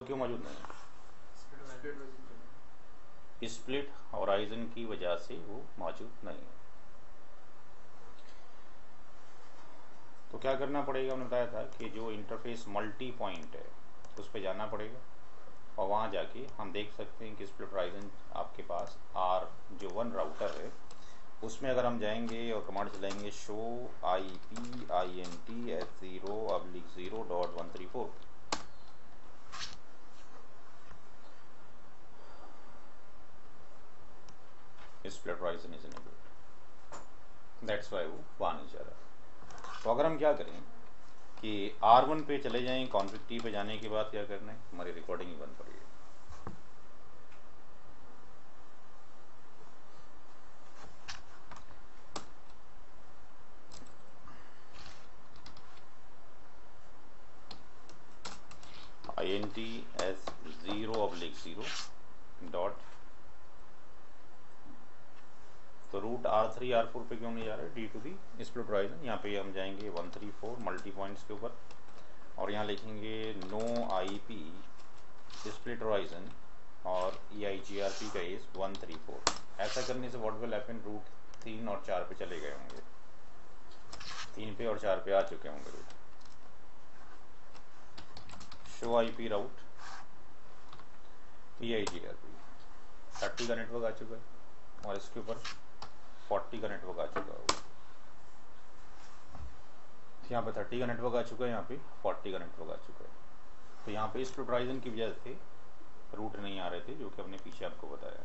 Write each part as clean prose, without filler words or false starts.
क्यों मौजूद नहीं है? स्प्लिट हॉराइजन की वजह से वो मौजूद नहीं है। तो क्या करना पड़ेगा, हमने बताया था कि जो इंटरफेस मल्टी पॉइंट है उस पर जाना पड़ेगा और वहाँ जाके हम देख सकते हैं कि स्प्लिट हॉराइजन आपके पास आर जो वन राउटर है उसमें अगर हम जाएंगे और कमांड चलाएंगे show IP/S0/0.134 split horizon is enabled, that's why वो वहाँ नहीं जा रहा। तो अगर हम क्या करें कि R1 पे चले जाएं, कॉन्फिग T पे जाने के बाद क्या करना है, हमारी रिकॉर्डिंग ही बंद पड़ी है। INTS0/0 डॉट, तो रूट R3 R4 पे क्यों नहीं जा रहा है, due to the split horizon. यहाँ पे हम जाएंगे 134 मल्टी पॉइंट्स के ऊपर और यहाँ लिखेंगे नो IP स्प्लिट हॉराइजन और EIGRP का इज 134। ऐसा करने से व्हाट विल हैपन, रूट 3 और 4 पे चले गए होंगे, 3 पे और 4 पे आ चुके होंगे route. Show IP route EIGRP 30 का नेटवर्क आ चुका है और इसके ऊपर 40 का नेटवर्क आ चुका होगा। यहाँ पे 30 का नेटवर्क आ चुका है, यहाँ पे 40 का नेटवर्क आ चुका है। तो यहाँ पे स्प्लिट हॉराइजन की वजह से रूट नहीं आ रहे थे, जो कि हमने पीछे आपको बताया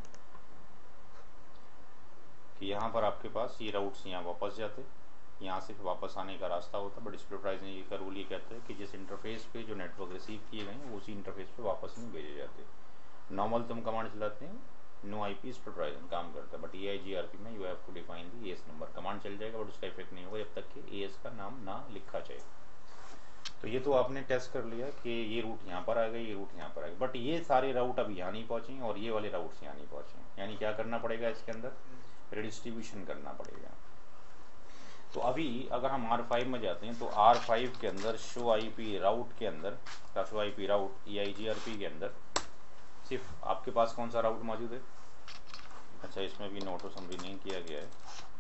कि यहाँ पर आपके पास ये राउट्स यहाँ वापस जाते, यहाँ से वापस आने का रास्ता होता, बट स्प्लिट हॉराइजन ये का रूल ये कहता है कि जिस इंटरफेस पे जो नेटवर्क रिसीव किए गए हैं उसी इंटरफेस पे वापस नहीं भेजे जाते। नॉर्मल तुम कमांड चलाते हैं नो IP स्प्लिट हॉराइजन काम करता है, बट EIGRP में you have to define the AS number. Command चल जाएगा बट उसका इफेक्ट नहीं होगा जब तक कि AS का नाम ना लिखा जाए। तो ये तो आपने टेस्ट कर लिया कि ये रूट यहाँ पर आ गए, ये रूट यहाँ पर आ गए, बट ये सारे राउट अब यहाँ नहीं पहुँचे और ये वाले राउट्स यहाँ नहीं पहुँचे, यानी क्या करना पड़ेगा, इसके अंदर रिडिस्ट्रीब्यूशन करना पड़ेगा। तो अभी अगर हम R5 में जाते हैं तो R5 के अंदर शो IP राउट के अंदर, शो IP राउट EIGRP के अंदर सिर्फ आपके पास कौन सा राउट मौजूद है? अच्छा, इसमें भी नोट समरी नहीं किया गया है।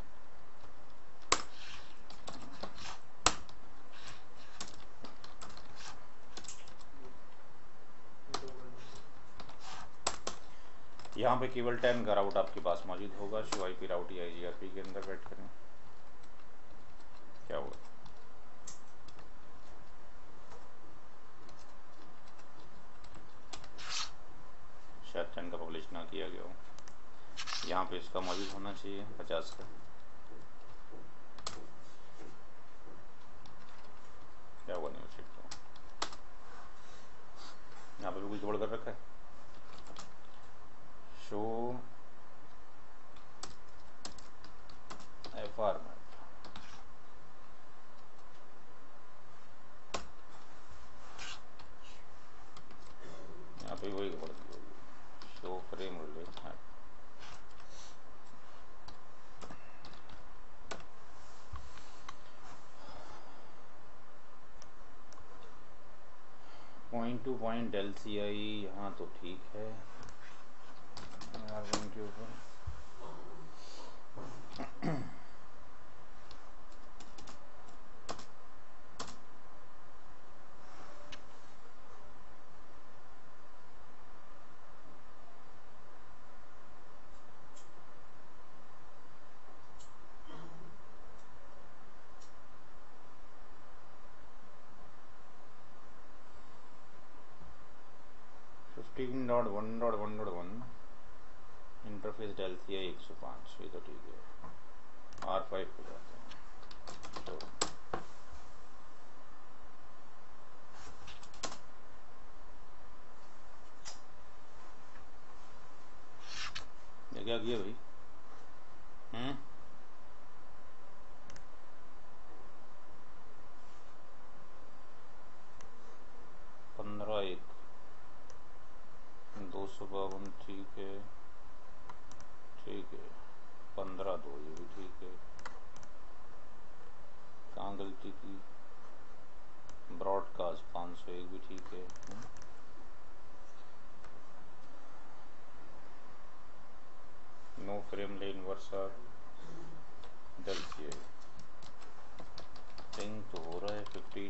यहाँ पे केवल 10 का राउट आपके पास मौजूद होगा, शो IP राउट EIGRP के अंदर बैठ करें। क्या होगा, शायद 10 का पब्लिश ना किया गया हो। यहाँ पे इसका मौजूद होना चाहिए 50 का। क्या हुआ, नहीं चेक तो यहाँ पे भी कुछ गड़बड़ कर रखा है। शो FR में यहाँ पे वही गड़बड़ की होगी, शो फ्रेम रिलेट है। पॉइंट टू पॉइंट LCI यहाँ तो ठीक है, R1 के ऊपर इंटरफेस LCI 105, ये तो ठीक है। R5 पे जाते हैं तो ये क्या किया भाई, 15/1 252 ठीक है, ठीक है। 15/2 ये भी ठीक है। कहाँ गलती की, ब्रॉडकास्ट 501 भी ठीक है। कर्सर इधर से पिंग तो हो रहा है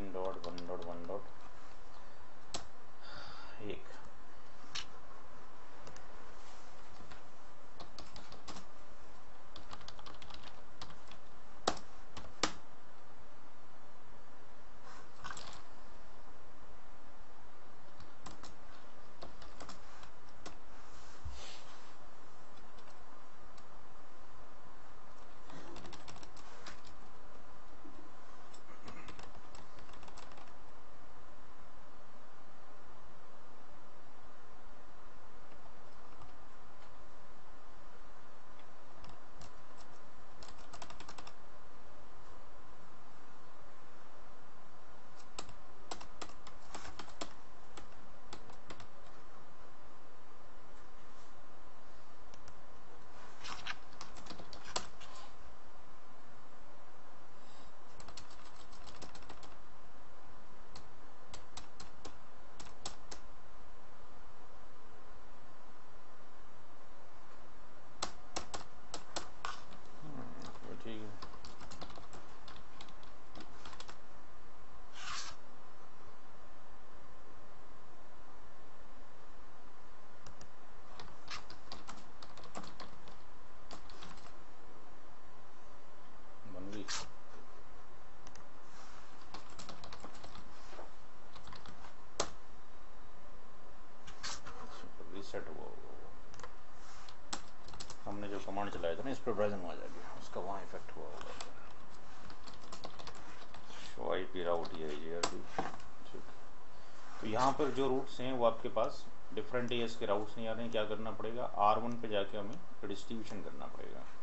15.1.1.1 रीसेट हुआ हमने जो कमांड चलाया था ना, इस पर ब्राउज़र आ जाएगा, उसका वहाँ इफेक्ट हुआ होगा। शो आईपी राउट ये ठीक। तो यहाँ पर जो रूट्स हैं वो आपके पास डिफरेंट एएस के राउट्स नहीं आ रहे हैं, क्या करना पड़ेगा, R1 पे जाके हमें डिस्ट्रीब्यूशन करना पड़ेगा।